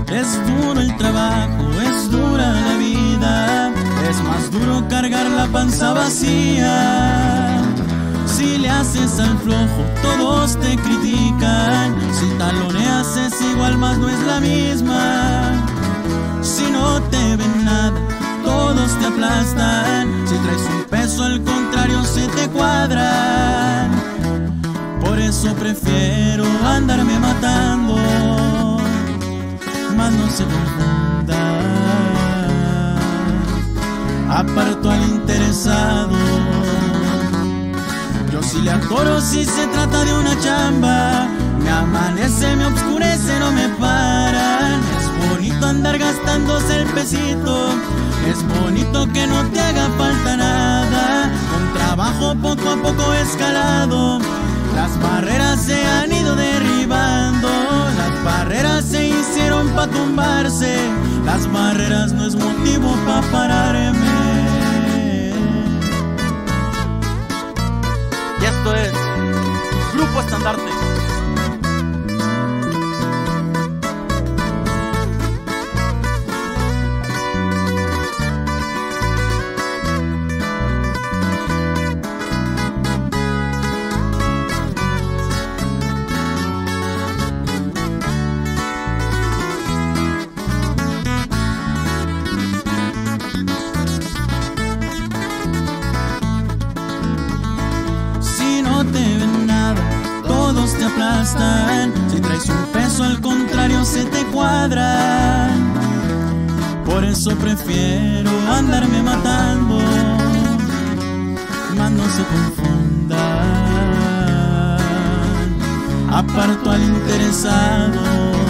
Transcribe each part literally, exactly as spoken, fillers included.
Es duro el trabajo, es dura la vida, es más duro cargar la panza vacía. Si le haces al flojo, todos te critican. Si taloneas es igual, más no es la misma. Si no te ven nada, todos te aplastan. Si traes un peso, al contrario, se te cuadran. Por eso prefiero andarme matando, más no se confunda. Aparto al interesado. Yo sí le atoro si se trata de una chamba. Me amanece, me oscurece, no me paran. Es bonito andar gastándose el pesito. Es bonito que no te haga falta nada. Con trabajo poco a poco escalado, las barreras se han ido derribando. Las barreras se hicieron pa' tumbarse. Las barreras no es motivo pa' pararme. Y esto es Grupo Estandarte. No te ven nada, todos te aplastan. Si traes un peso, al contrario, se te cuadran. Por eso prefiero andarme matando, más no se confundan. Aparto al interesado.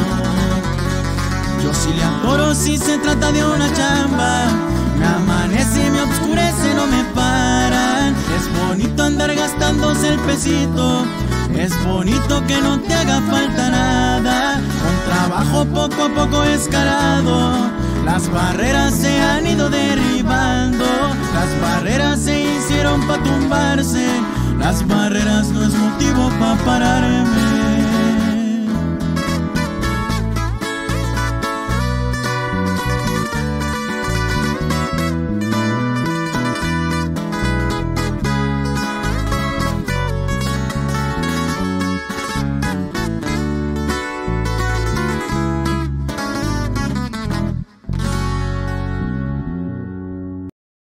Yo sí le atoro si se trata de una chamba. Me amanece y me oscurece, no me paran. Es bonito andar gastándose el pesito. Es bonito que no te haga falta nada. Con trabajo poco a poco escalado, las barreras se han ido derribando. Las barreras se hicieron pa' tumbarse. Las barreras no es motivo pa' pararme.